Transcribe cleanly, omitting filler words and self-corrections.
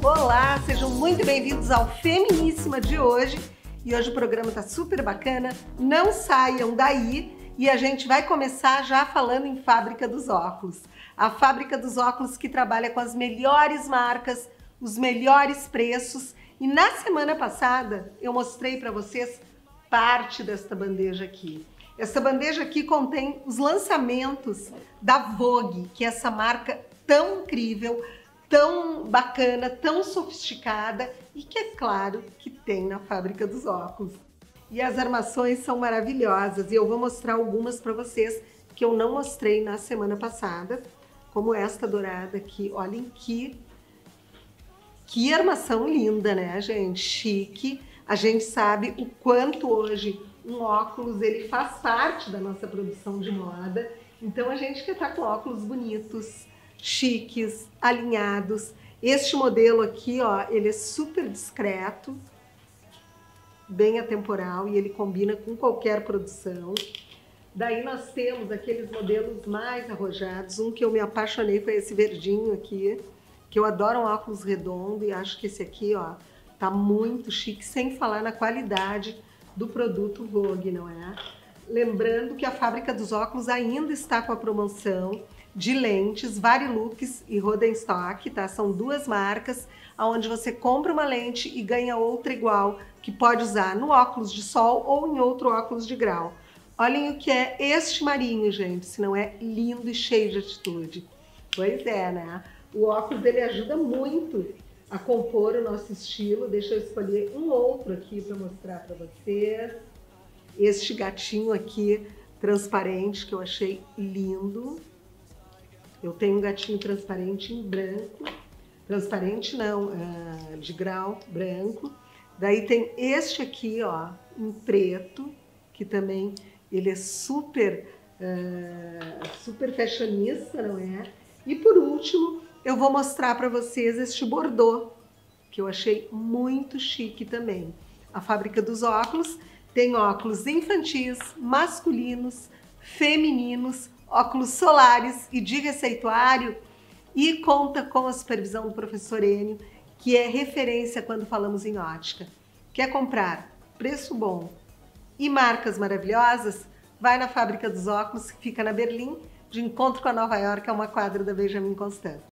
Olá, sejam muito bem-vindos ao Feminíssima de hoje. E hoje o programa tá super bacana, não saiam daí e a gente vai começar já falando em Fábrica dos Óculos. A Fábrica dos Óculos que trabalha com as melhores marcas, os melhores preços. E na semana passada eu mostrei para vocês parte desta bandeja aqui. Essa bandeja aqui contém os lançamentos da Vogue, que é essa marca tão incrível, tão bacana, tão sofisticada e que é claro que tem na Fábrica dos Óculos. E as armações são maravilhosas e eu vou mostrar algumas para vocês que eu não mostrei na semana passada, como esta dourada aqui. Olhem que armação linda, né, gente? Chique. A gente sabe o quanto hoje um óculos ele faz parte da nossa produção de moda. Então a gente quer estar com óculos bonitos, chiques, alinhados. Este modelo aqui, ó, ele é super discreto, bem atemporal e ele combina com qualquer produção. Daí nós temos aqueles modelos mais arrojados. Um que eu me apaixonei foi esse verdinho aqui, que eu adoro um óculos redondo e acho que esse aqui, ó, tá muito chique, sem falar na qualidade do produto Vogue, não é? Lembrando que a Fábrica dos Óculos ainda está com a promoção de lentes Varilux e Rodenstock, tá? São duas marcas, onde você compra uma lente e ganha outra igual, que pode usar no óculos de sol ou em outro óculos de grau. Olhem o que é este marinho, gente, se não é lindo e cheio de atitude. Pois é, né? O óculos ele ajuda muito a compor o nosso estilo. Deixa eu escolher um outro aqui para mostrar para vocês. Este gatinho aqui transparente que eu achei lindo. Eu tenho um gatinho transparente em branco. Transparente não, de grau branco. Daí tem este aqui, ó, em preto, que também ele é super fashionista, não é? E por último, eu vou mostrar para vocês este bordô, que eu achei muito chique também. A Fábrica dos Óculos tem óculos infantis, masculinos, femininos, óculos solares e de receituário e conta com a supervisão do professor Enio, que é referência quando falamos em ótica. Quer comprar preço bom e marcas maravilhosas? Vai na Fábrica dos Óculos, que fica na Berlim, de encontro com a Nova York, é uma quadra da Benjamin Constant.